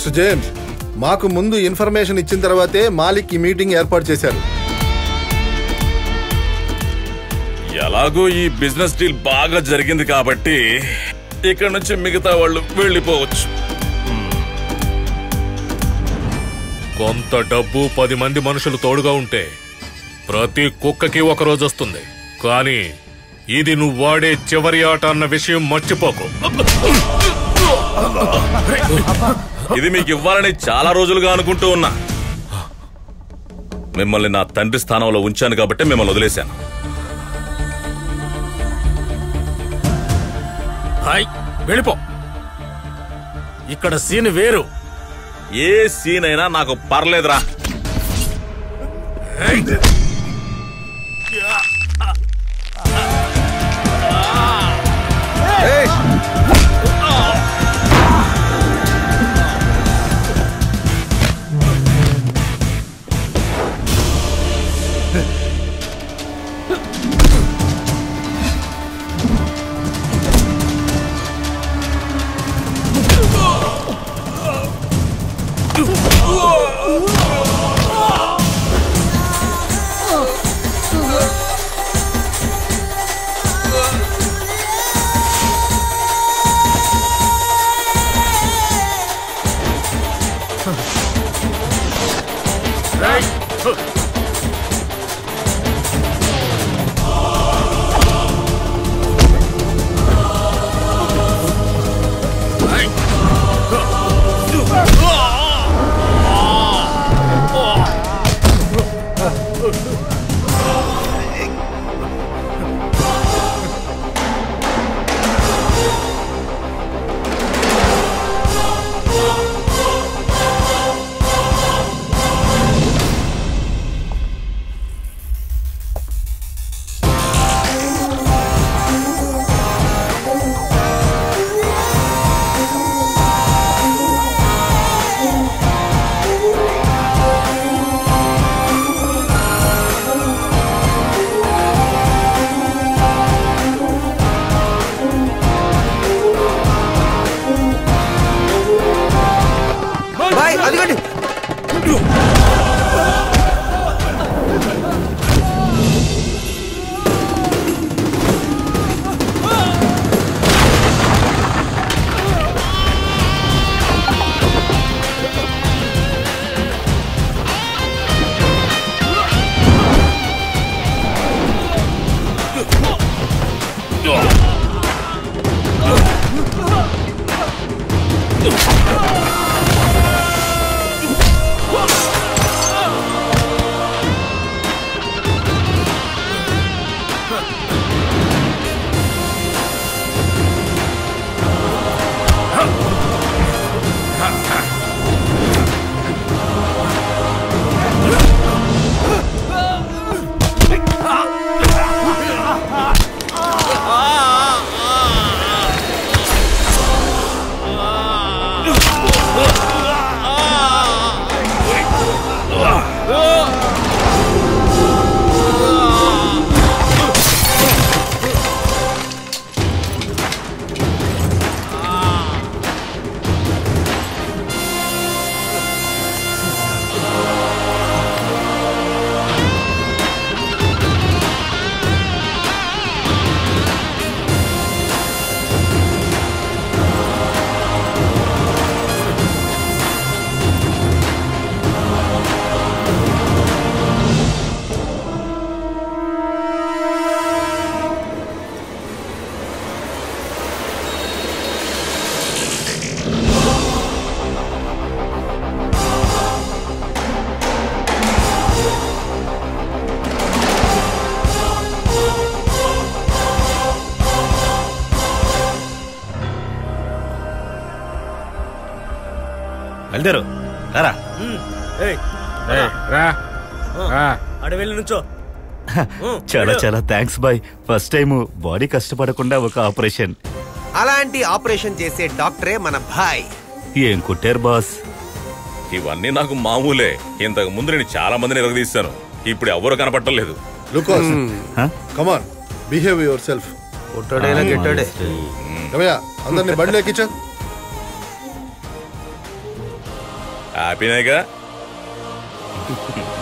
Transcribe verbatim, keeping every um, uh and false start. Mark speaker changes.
Speaker 1: Mister James, మాకు ముందు information ఇచ్చిన తర్వాతే మాలిక్ ఈ మీటింగ్ ఏర్పాటు చేశారు.
Speaker 2: ఎలాగో ఈ బిజినెస్ డీల్ బాగా జరిగింది కాబట్టి ఇక్కడ నుంచి మిగతా వాళ్ళు వెళ్ళిపోవచ్చు.
Speaker 3: కొంత డబ్బు, పది మంది మనుషులు తోడుగా ఉంటే ప్రతి కుక్కకి ఒక రోజు వస్తుంది. కానీ ఇది నువ్వు వాడే చివరి ఆట అన్న విషయం మర్చిపోకు.
Speaker 2: ఇది మీకు ఇవ్వాలని చాలా రోజులుగా అనుకుంటూ ఉన్నా. మిమ్మల్ని నా తండ్రి స్థానంలో ఉంచాను కాబట్టి మిమ్మల్ని వదిలేశాను.
Speaker 3: హాయ్, వెళ్ళిపో. ఇక్కడ సీన్ వేరు.
Speaker 2: ఏ సీన్ అయినా నాకు పర్లేదురా.
Speaker 4: వెళ్తారు రారా
Speaker 5: అడవిలో నుంచో.
Speaker 4: చాలా చాలా thanks bye. First time body కష్టపడకుండా ఒక ఆపరేషన్.
Speaker 6: అలాంటి ఆపరేషన్ చేసే డాక్టరే మన భాయ్.
Speaker 4: ఏం కుట్టారు బాస్?
Speaker 2: ఇవన్నీ నాకు మామూలే. ఇంతకు ముందు నేను చాలా మందిని ఎరగదీశాను. ఇప్పుడు ఎవరు కనపట్టలేదు.
Speaker 1: Lucas, come on, behave yourself.
Speaker 6: కొట్టడేలా గిట్టడే.
Speaker 1: రమయ్య, అందరిని బండిలో ఎక్కించు.
Speaker 2: హ్యాపీనేగా